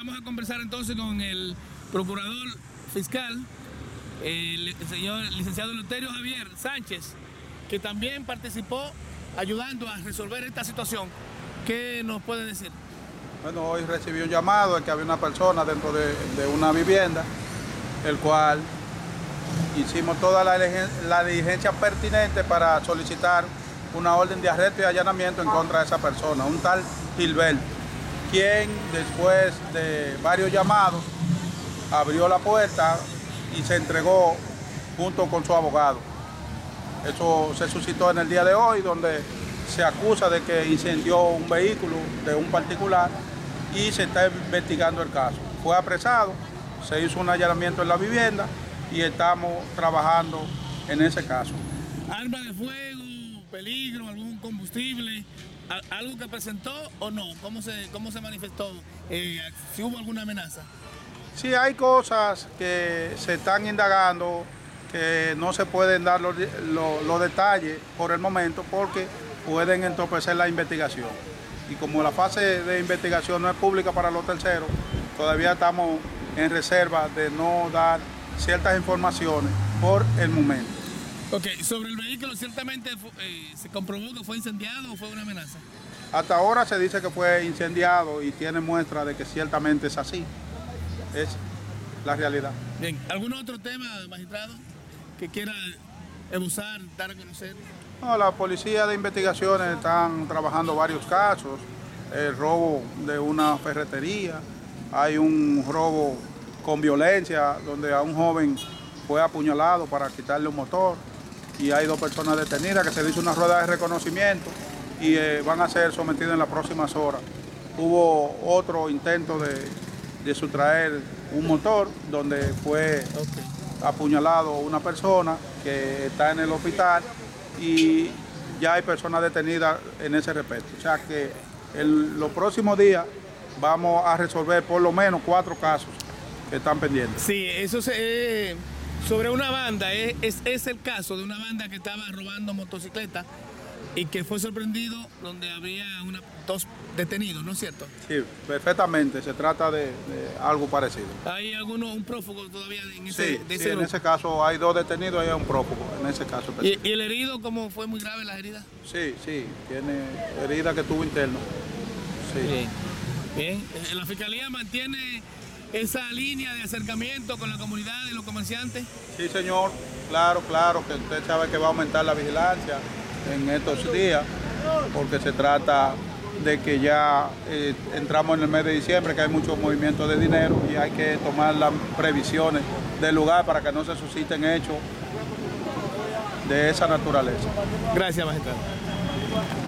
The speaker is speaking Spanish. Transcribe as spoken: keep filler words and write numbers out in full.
Vamos a conversar entonces con el procurador fiscal, el señor licenciado Eleuterio Javier Sánchez, que también participó ayudando a resolver esta situación. ¿Qué nos puede decir? Bueno, hoy recibí un llamado de que había una persona dentro de, de una vivienda, el cual hicimos toda la, la diligencia pertinente para solicitar una orden de arresto y allanamiento en contra de esa persona, un tal Gilberto, quien después de varios llamados abrió la puerta y se entregó junto con su abogado. Eso se suscitó en el día de hoy, donde se acusa de que incendió un vehículo de un particular y se está investigando el caso. Fue apresado, se hizo un allanamiento en la vivienda y estamos trabajando en ese caso. ¿Arma de fuego, peligro, algún combustible, algo que presentó o no? ¿Cómo se, cómo se manifestó? Eh, ¿Si hubo alguna amenaza? Sí, hay cosas que se están indagando, que no se pueden dar los, los, los detalles por el momento porque pueden entorpecer la investigación. Y como la fase de investigación no es pública para los terceros, todavía estamos en reserva de no dar ciertas informaciones por el momento. Ok, sobre el vehículo, ¿ciertamente eh, se comprobó que fue incendiado o fue una amenaza? Hasta ahora se dice que fue incendiado y tiene muestra de que ciertamente es así. Es la realidad. Bien, ¿algún otro tema, magistrado, que quiera esbozar, dar a conocer? No, la policía de investigaciones están trabajando varios casos. El robo de una ferretería, hay un robo con violencia donde a un joven fue apuñalado para quitarle un motor y hay dos personas detenidas que se hizo una rueda de reconocimiento y eh, van a ser sometidas en las próximas horas. Hubo otro intento de, de sustraer un motor donde fue okay. apuñalado una persona que está en el hospital y ya hay personas detenidas en ese respecto. O sea que en los próximos días vamos a resolver por lo menos cuatro casos que están pendientes. Sí, eso se, eh, sobre una banda, eh, es, es el caso de una banda que estaba robando motocicletas y que fue sorprendido donde había una, dos detenidos, ¿no es cierto? Sí, perfectamente, se trata de, de algo parecido. ¿Hay alguno, un prófugo todavía en ese, sí, de ese sí, en ese caso hay dos detenidos y hay un prófugo, en ese caso. ¿Y, ¿Y el herido cómo fue muy grave las heridas? Sí, sí, tiene herida que tuvo interno. Sí. Bien, bien. ¿La Fiscalía mantiene esa línea de acercamiento con la comunidad y los comerciantes? Sí, señor, claro, claro, que usted sabe que va a aumentar la vigilancia en estos días, porque se trata de que ya eh, entramos en el mes de diciembre, que hay mucho movimiento de dinero y hay que tomar las previsiones del lugar para que no se susciten hechos de esa naturaleza. Gracias, magistrado.